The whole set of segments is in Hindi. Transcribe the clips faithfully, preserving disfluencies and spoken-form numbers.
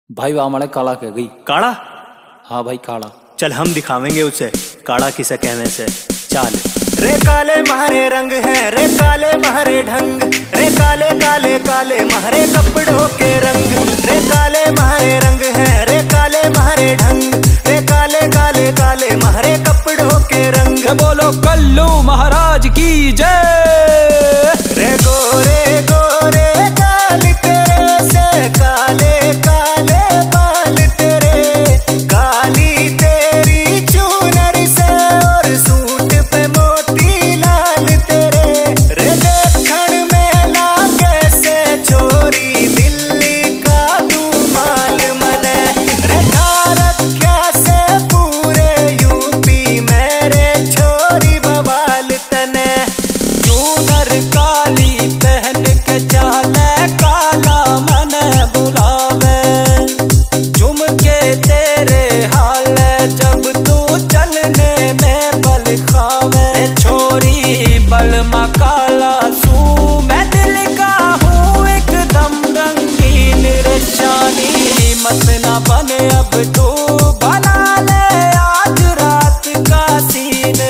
भाई वो हमारे काला कह गई। काड़ा? हाँ भाई काला। चल हम दिखावेंगे उसे काड़ा किसे कहने से। चल रे काले मारे रंग है, रे काले मारे ढंग, रे काले काले काले मारे कपड़ों के रंग, रे काले मारे रंग है, रे काले मारे ढंग, रे काले काले काले मारे कपड़ों के रंग। बोलो कल्लू महाराज की जय। रे गोरे गोरे काल तेरे से काले काले बाल तेरे, काली तेरी चूनर से और सूट पे मोती लाल तेरे, रे देखण में लागे से छोरी दिल्ली का तू माल मने, रे रख्या से पूरे यूपी मेरे छोरी बवाल तने। चूनर काली पहन के चाले काला मन बुलावे, झुम के तेरे हाल जब तू चलने में बल खावे, छोरी बल मकाला सू मैं दिल का हूँ एकदम रंगीन रेशानी, मत ना बने अब तू बना ले आज रात का सीन।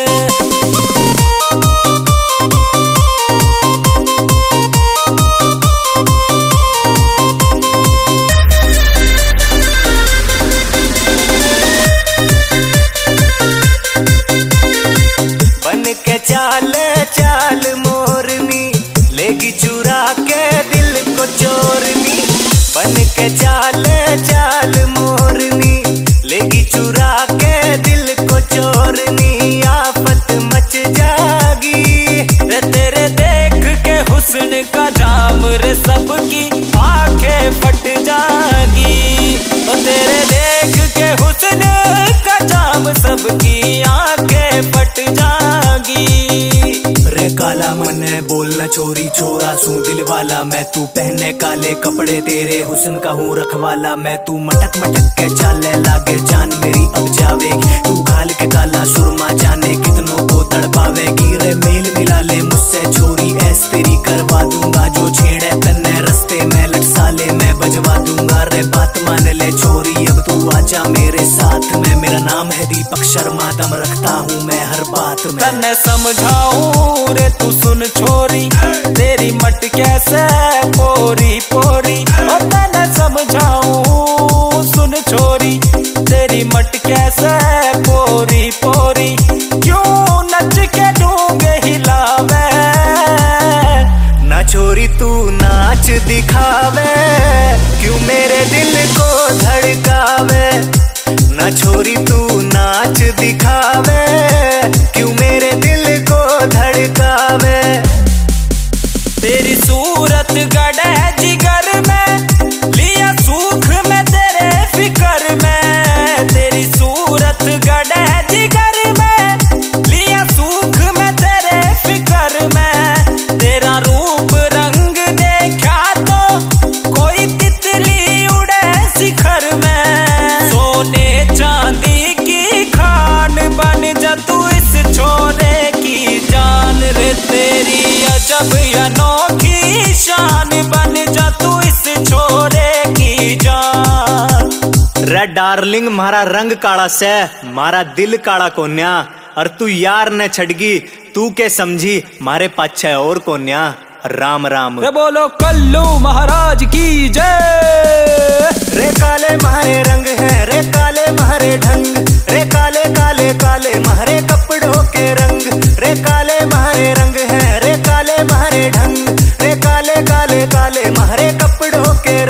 चाल चाल मोरनी लेगी चुरा के दिल को चोरनी, बन के चाल चाल मोरनी लेगी चुरा के दिल को चोरनी, आफत मच जागी रे तेरे देख के हुस्न का जाम, रे सबकी आंखें फट जागी, तो तेरे देख के हुस्न का जाम सबकी आंखें फट जागी। रे काला मन है बोलना चोरी छोरा सू दिल वाला, मैं तू पहने काले कपड़े तेरे हुस्न का हूँ रखवाला, मैं तू मटक मटक के चाले लागे जान मेरी अब जावेगी, तू घाल के काला सुरमा जाने कितनों को तड़पावेगी, रे मेल मिला ले मुझसे छोरी ऐस तेरी करवा दूंगा, जो छेड़े तन्ने रस्ते में लट साले मैं बजवा दूंगा, रे बात मान ले छोरी अब तू आजा मेरे साथ में, मेरा नाम है दीपक शर्मा दम रखता हूँ मैं हर बात में। तन्ने समझाऊं रे तू सुन छोरी तेरी मट कैसे पोरी पोरी, और तन्ने समझाऊं सुन छोरी तेरी मट कैसे पोरी पोरी, क्यों नच के डूंगे हिलावे ना छोरी तू नाच दिखावे, क्यों मेरे दिल को धड़कावे ना छोरी तू नाच दिखावे, क्यों मेरे दिल को धड़कावे। तेरी सूरत गड़े जिगर में लिया सूख में तेरे फिकर में, तेरी सूरत गड़े जिगर में लिया सूख में तेरे फिकर में, तेरा रूप रंग देखा तो कोई तितली उड़े शिखर में, सोने चांदी की खान बन जा तू इस छोरे की जान, रे तेरी अजब अनोखी शान बन जा तू इस छोरे की जान। रे डार्लिंग मारा रंग काला से मारा दिल काला कोन्या, और तू यार न छड़गी तू के समझी मारे पाछे और कोन्या। राम राम। रे बोलो कल्लू महाराज की जय। रे काले मारे रंग है, रे काले मारे ढंग, रे काले काले काले मारे कपड़ों के रंग, रे काले मारे रंग है, रे काले मारे ढंग, रे काले काले काले मारे कपड़ों के